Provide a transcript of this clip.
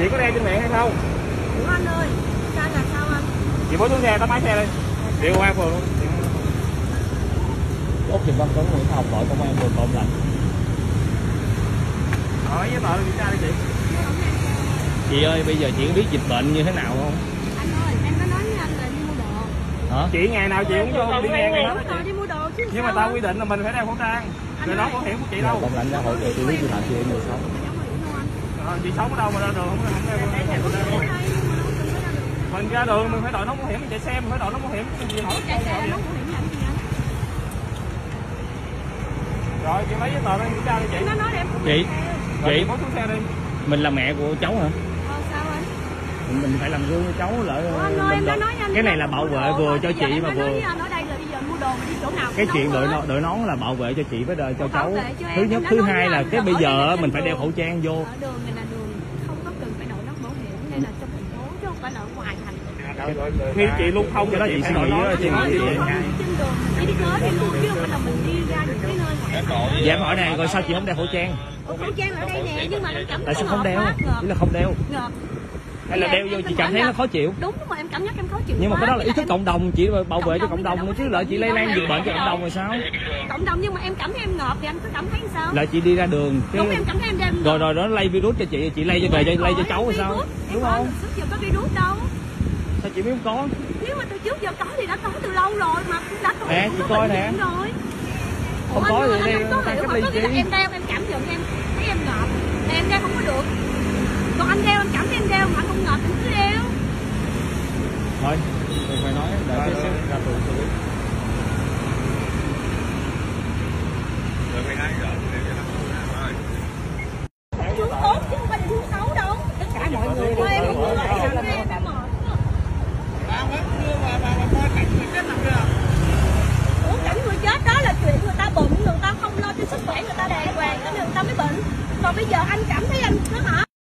Chị có đeo trên miệng hay không? Ủa anh ơi, sao là sao anh? Chị bỏ xuống xe, tắt máy xe đi. Điều qua phường luôn. Út Trịnh Văn Tuấn, Nguyễn Học, đội công an phường Cộng Lạnh. Hỏi với vợ kiểm tra đi chị. Chị ơi, bây giờ chị có biết dịch bệnh như thế nào không? Anh ơi, em có nói với anh là đi mua đồ. Hả? Chị ngày nào chị cũng vô đi ngang này hết. Đúng rồi, đi mua đồ chứ. Nhưng mà tao quy định là mình phải đeo khẩu trang. Rồi đó bảo hiểm của chị đâu. Cộng Lạnh ra hỗ trợ xử lý vi phạm chị em người sống. Chị sống ở đâu mà ra đường không đeo. Mình ra đường mình phải đội nón bảo hiểm, mình chạy xe mình phải đội nón bảo hiểm. Chị hỏi chạy xe nón bảo hiểm làm gì anh? Rồi chị lấy giấy tờ lên kiểm tra đi chị. Nó nói em không Chị, chị bỏ xuống xe đi. mình là mẹ của cháu hả? Sao anh? Mình phải làm gương cho cháu lỡ. Anh ơi, em đã nói anh cái này là bảo vệ vừa cho chị mà vừa. Em nói đây là bây giờ mua đồ mà đi chỗ nào. Cái chuyện đội nón là bảo vệ cho chị với cho cháu. Thứ nhất, thứ hai là cái bây giờ mình phải đeo khẩu trang vô. Ở đường này là đường không có cần phải đội nón bảo hiểm, nên là trong thành phố chứ không phải là ở ngoài thành. Khi chị lưu thông cái đó chị suy nghĩ đó, chị nói gì vậy? Trên đường mình đi tới đi luôn chứ không phải là mình đi ra những cái nơi ngoài. Dạ em hỏi này, rồi sao chị không đeo khẩu trang? Khẩu trang ở đây nè, nhưng mà em cảm thấy tại sao không đeo? Ý là không đeo. Ngợp. Hay là đeo vô chị cảm thấy nó khó chịu? Đúng rồi, em cảm giác em khó chịu. Nhưng mà cái đó là ý thức cộng đồng, chị bảo vệ cho cộng đồng nữa chứ, lỡ chị lây lan dịch bệnh cho cộng đồng rồi sao? Cộng đồng nhưng mà em cảm thấy em ngợp thì anh có cảm thấy sao? Là chị đi ra đường đúng em cảm thấy em đem rồi nó lây virus cho chị lây cho về cho lây cho cháu rồi sao? Đúng không? Trước giờ có virus đâu. Sao chị biết không có? Nếu mà từ trước giờ có thì đã có từ lâu rồi mà đã có. Nè chị coi nè. Không có thì đây ta cách ly chi? Em đeo em cảm nhận em thấy em ngợp, em đeo không có được. Còn anh đeo em cảm thấy em đeo mà không ngợp anh cứ đeo. Thôi, đừng phải nói, đợi ra tù xử lý. Rồi mày nói rồi. Chú tốt chứ không phải là chú xấu đâu. Tất cả mọi người thôi em không có sao là em mệt. Ba mất chưa mà coi cảnh người chết làm chưa? Ủa cảnh người chết đó là chuyện người ta bệnh, người ta không lo cho sức khỏe người ta đàng hoàng, cho nên người ta mới bệnh. Còn bây giờ anh cảm thấy anh nó hả?